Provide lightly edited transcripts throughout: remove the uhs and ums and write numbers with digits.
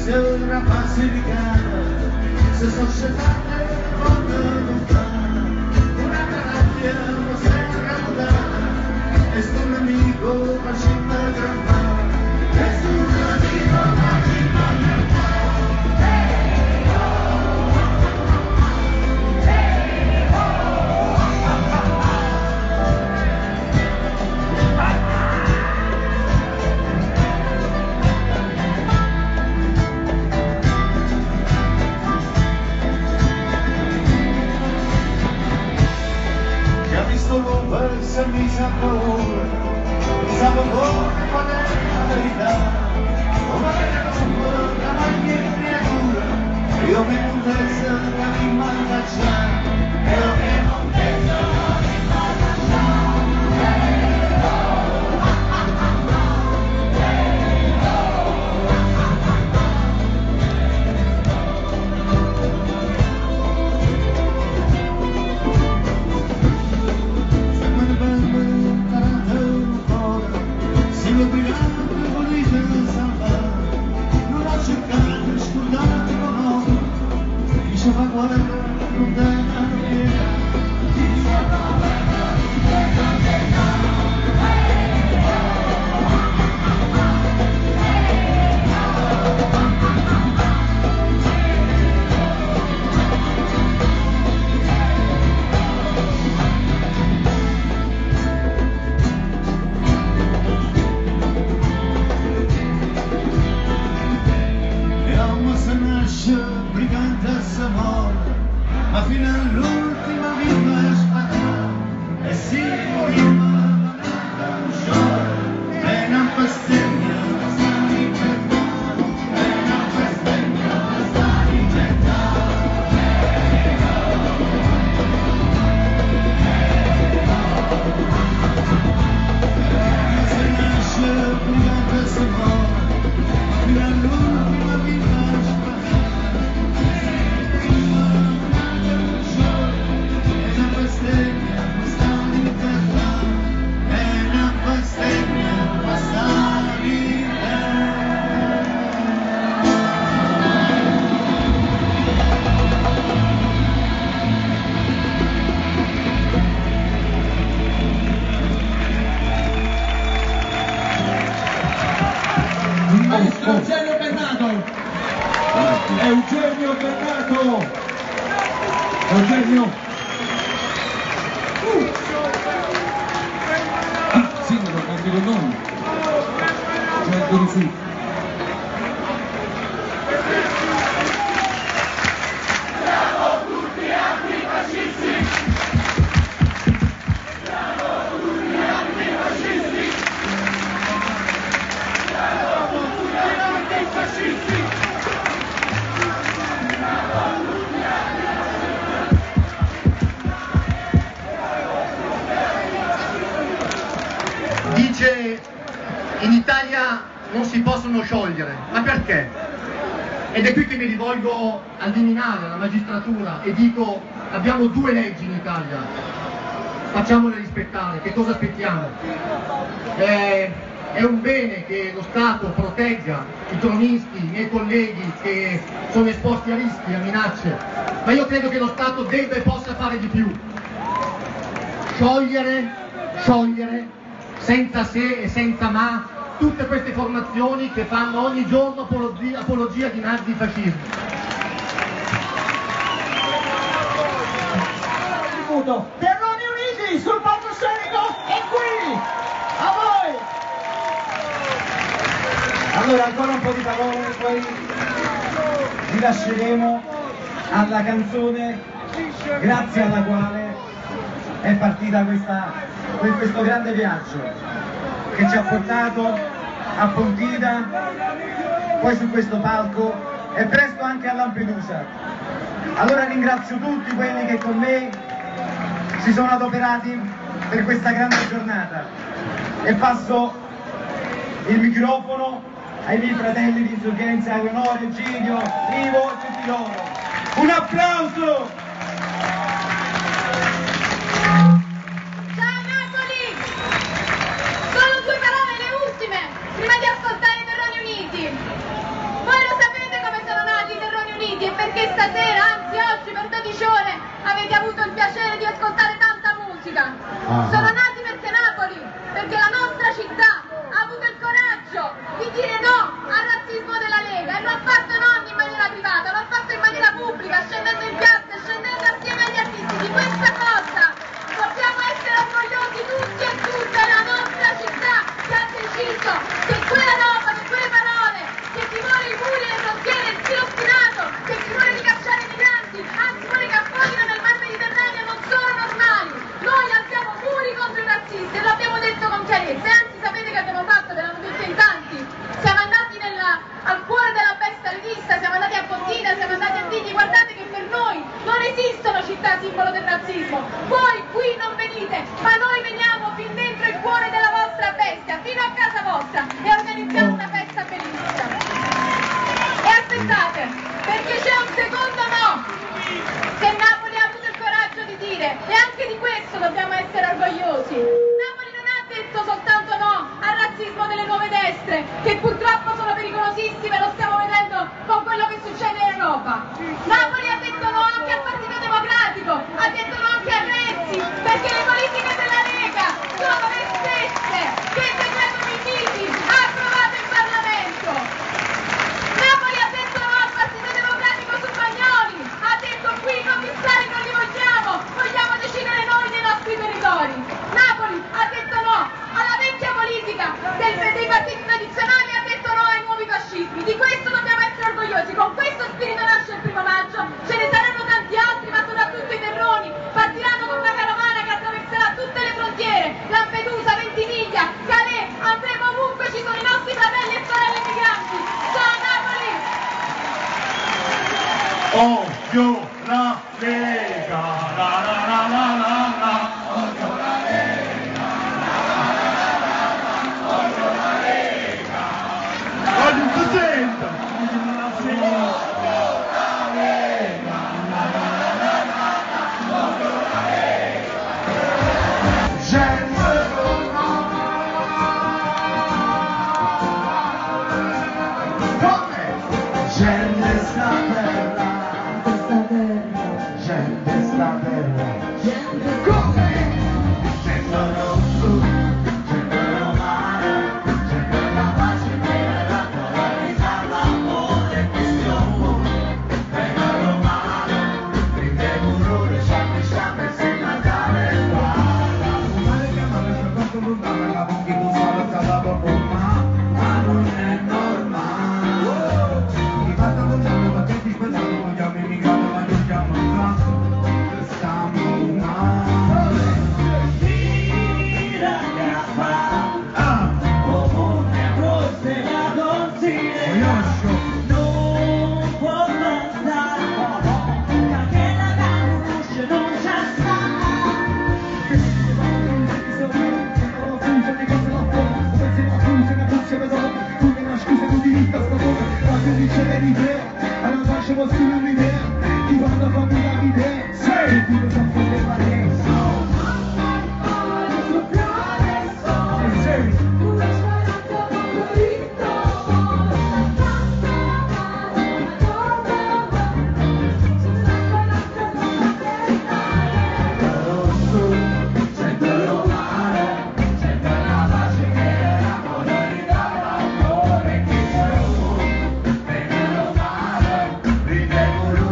sera pacificata, se societate con lontana, una gabbia non sembra mutata, e sto un amico facendo gran male, e sto un amico facendo gran male. Se mi sa paura, pensavo qual è la verità, come la maglia creatura, io mi contessa che mi manda già, io mi contessa che mi manda già. Ma fino all'ultima vita sparata e si moriva da un giorno e non festeggia sta libertà, e non festeggia sta libertà. Se nasce prima che si muore, ma fino all'ultima vita sparata. Eugenio Bennato! Eugenio Bennato! Eugenio! Sindaco, cambio il nome! Eccolo su! Bravo tutti antifascisti! Bravo tutti antifascisti! Bravo tutti antifascisti! Dice in Italia non si possono sciogliere, ma perché? Ed è qui che mi rivolgo al Viminale, alla magistratura e dico: abbiamo 2 leggi in Italia, facciamole rispettare, che cosa aspettiamo? È un bene che lo Stato protegga i cronisti, i miei colleghi che sono esposti a rischi, a minacce, ma io credo che lo Stato debba e possa fare di più. Sciogliere, senza se e senza ma, tutte queste formazioni che fanno ogni giorno apologia di nazifascismo. Terroni Uniti sul palcoscenico è qui! A voi! Allora ancora un po' di parole, poi vi lasceremo alla canzone grazie alla quale è partita questo grande viaggio che ci ha portato a Pontida, poi su questo palco e presto anche a Lampedusa. Allora ringrazio tutti quelli che con me si sono adoperati per questa grande giornata e passo il microfono ai miei fratelli di insorgenza, Leonore, Egidio, Ivo e tutti loro. Un applauso! Ciao Napoli! Solo 2 parole, le ultime, prima di ascoltare i Terroni Uniti. Voi lo sapete Secondo no, che Napoli ha avuto il coraggio di dire, e anche di questo dobbiamo essere orgogliosi. Napoli non ha detto soltanto no al razzismo delle nuove destre, che purtroppo sono pericolosissime, lo stiamo vedendo con quello che succede in Europa. Napoli ha detto no anche al Partito Democratico, ha detto no anche a Renzi, perché le politiche della Lega sono le stesse che il decreto Minniti ha approvato in Parlamento. Napoli ha detto no al Partito Democratico su Bagnoli, ha detto qui i commissari non li vogliamo decidere noi dei nostri territori. Napoli ha detto no alla vecchia politica dei partiti tradizionali, ha detto no ai nuovi fascismi. Di questo dobbiamo essere orgogliosi. Con questo spirito nasce il 1° maggio, ce ne saranno tanti altri, ma soprattutto i terroni partiranno con una carovana che attraverserà tutte le frontiere, Lampedusa, Ventimiglia, Calais, andremo ovunque ci sono i nostri fratelli e sorelle migranti. Ciao Napoli! Odio la Lega, la la la la la la. Odio la Lega, odio la Lega. Voglio un 60. Ridevolo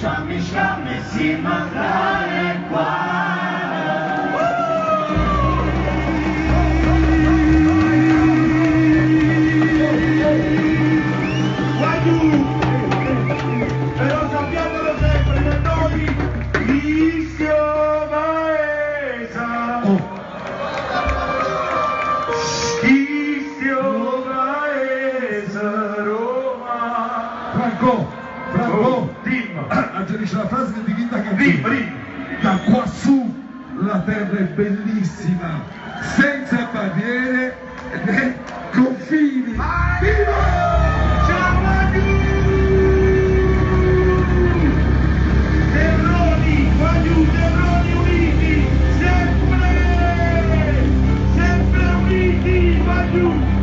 sciammi sciammi si mangiare qua. Però sappiamolo sempre, per noi Ischio Vaesa, Ischio Vaesa, Roma. Franco, Dimmi. aggiungisce la frase di Vita che Dimmi. da quassù la terra è bellissima, senza barriere né confini. Viva! Terroni, qua giù, terroni uniti, sempre uniti, qua giù.